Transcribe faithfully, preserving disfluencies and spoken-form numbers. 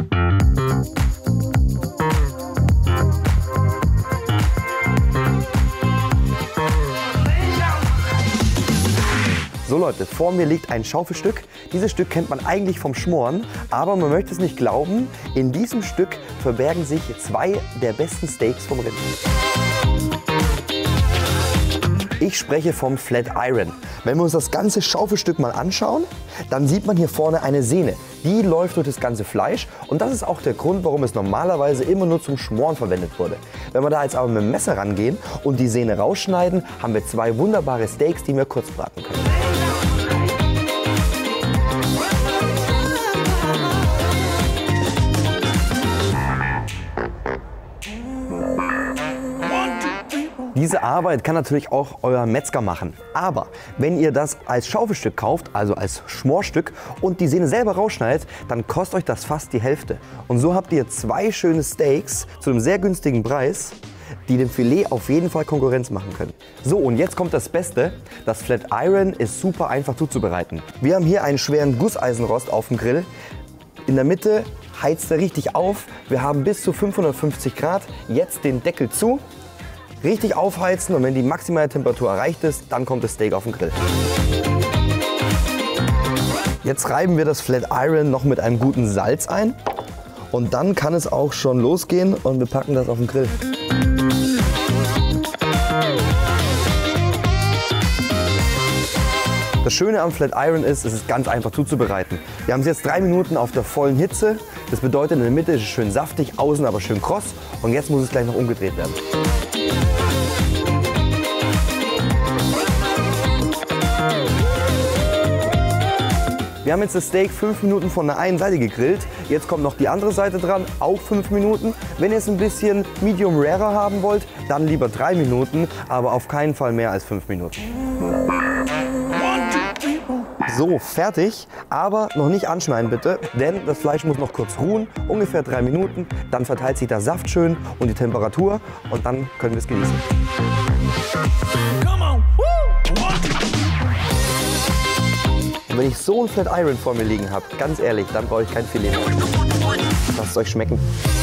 So Leute, vor mir liegt ein Schaufelstück. Dieses Stück kennt man eigentlich vom Schmoren, aber man möchte es nicht glauben, in diesem Stück verbergen sich zwei der besten Steaks vom Rind. Ich spreche vom Flat Iron. Wenn wir uns das ganze Schaufelstück mal anschauen, dann sieht man hier vorne eine Sehne. Die läuft durch das ganze Fleisch und das ist auch der Grund, warum es normalerweise immer nur zum Schmoren verwendet wurde. Wenn wir da jetzt aber mit dem Messer rangehen und die Sehne rausschneiden, haben wir zwei wunderbare Steaks, die wir kurz braten können. Diese Arbeit kann natürlich auch euer Metzger machen. Aber wenn ihr das als Schaufelstück kauft, also als Schmorstück und die Sehne selber rausschneidet, dann kostet euch das fast die Hälfte. Und so habt ihr zwei schöne Steaks zu einem sehr günstigen Preis, die dem Filet auf jeden Fall Konkurrenz machen können. So, und jetzt kommt das Beste. Das Flat Iron ist super einfach zuzubereiten. Wir haben hier einen schweren Gusseisenrost auf dem Grill. In der Mitte heizt er richtig auf. Wir haben bis zu fünfhundertfünfzig Grad. Jetzt den Deckel zu. Richtig aufheizen und wenn die maximale Temperatur erreicht ist, dann kommt das Steak auf den Grill. Jetzt reiben wir das Flat Iron noch mit einem guten Salz ein und dann kann es auch schon losgehen und wir packen das auf den Grill. Das Schöne am Flat Iron ist, es ist ganz einfach zuzubereiten. Wir haben es jetzt drei Minuten auf der vollen Hitze. Das bedeutet, in der Mitte ist es schön saftig, außen aber schön kross und jetzt muss es gleich noch umgedreht werden. Wir haben jetzt das Steak fünf Minuten von der einen Seite gegrillt. Jetzt kommt noch die andere Seite dran, auch fünf Minuten. Wenn ihr es ein bisschen medium rarer haben wollt, dann lieber drei Minuten, aber auf keinen Fall mehr als fünf Minuten. So, fertig, aber noch nicht anschneiden bitte, denn das Fleisch muss noch kurz ruhen, ungefähr drei Minuten. Dann verteilt sich der Saft schön und die Temperatur und dann können wir es genießen. Und wenn ich so ein Flat Iron vor mir liegen habe, ganz ehrlich, dann brauche ich kein Filet mehr. Lasst es euch schmecken.